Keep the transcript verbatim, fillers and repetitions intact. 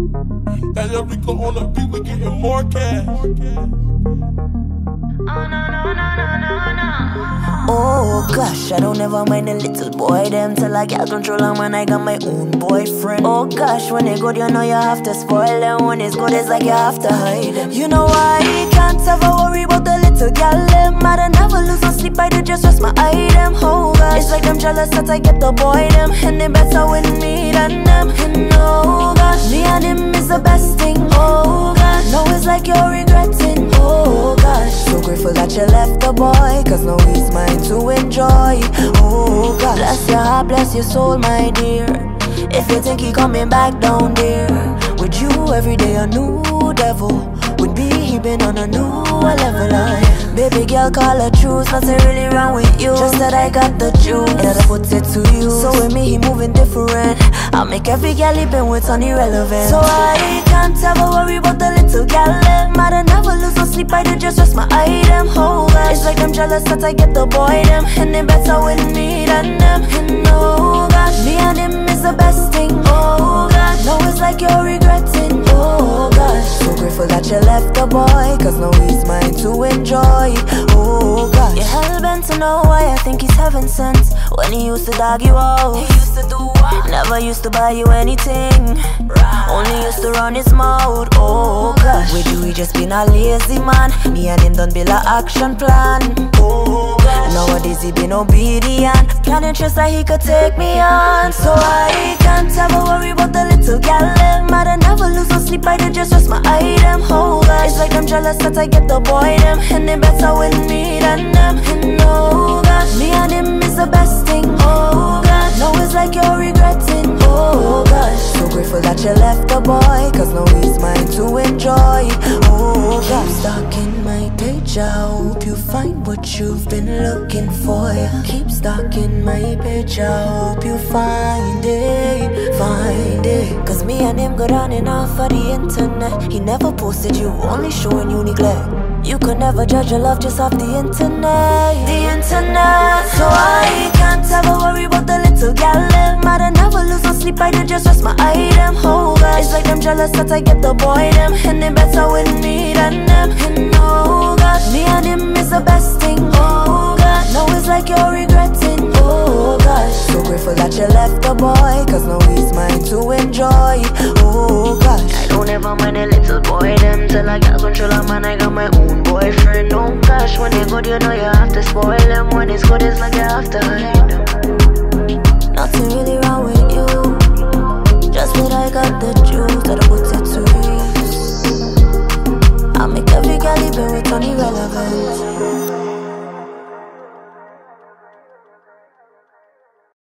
That Yarico on the beat, we getting more cash. Oh no no no no no no. Oh gosh, I don't ever mind a little boy them till I get control of man, I got my own boyfriend. Oh gosh, when they good you know you have to spoil them. When it's good it's like you have to hide them. You know why can't ever worry about the little gal them. I'd never lose no sleep, I did just rest my item. Oh gosh, it's like I'm jealous that I get the boy them, and they better with me than them. And oh gosh, me and him is the best thing. Oh gosh, no it's like you're regretting. Oh gosh, so grateful that you left the boy, cause now he's mine to enjoy. Oh God, bless your heart, bless your soul, my dear. If you think he coming back down there, with you every day a new devil. With me he been on a new level. Like, baby girl call her truth, nothing really wrong with you, just that I got the juice that I put it to you. So with me he moving different, I'll make every girl he been with on irrelevant. So I can't ever worry about the little gal them. I'd never lose no sleep, I did just rest my item. Oh God, it's like I'm jealous that I get the boy them, and they better with me than them. And oh gosh, me and him is the best thing. Oh God, no it's like you're regretting. Oh gosh, so grateful that you left the boy, cause now he's mine to enjoy. Oh gosh, you're hellbent to know why I think he's heaven sent. When he used to dog you out, he used to do what? Never used to buy you anything, right. Only used to run his mouth. Oh gosh, with you he just been a lazy man. Me and him done build a action plan. Oh gosh, nowadays he been obedient, planning trips that he could take me on. So I can't ever worry about the little gal them. I'd never lose no sleep, I did just rest my item. Oh gosh, it's like I'm jealous that I get the boy them, and they better with me than them. And oh gosh, me and him is the best thing. Oh gosh, no it's like you're regretting. Oh gosh, so grateful that you left the boy, cause now he's mine to enjoy. Oh gosh, keep stalking my page, I hope you find what you've been looking for. Keep stalking my page, I hope you find it, find it. Cause me and him go on and off of the internet. He never posted you, only showing you neglect. You could never judge a love just off the internet, the internet. So I can't ever worry about the little gal them. I'd never lose no sleep, I did just rest my item. Oh God, it's like I'm jealous that I get the boy them, and they better with me than them. And oh God, me and him is the best thing. Oh God, no it's like you're regretting. Oh gosh, so grateful that you left the boy, cause now he's mine to enjoy. Oh gosh, I don't ever mind a little boy them till I got control of man, I got my own boyfriend. Oh gosh, when they good you know you have to spoil them. When it's good it's like you have to hide them. Nothing really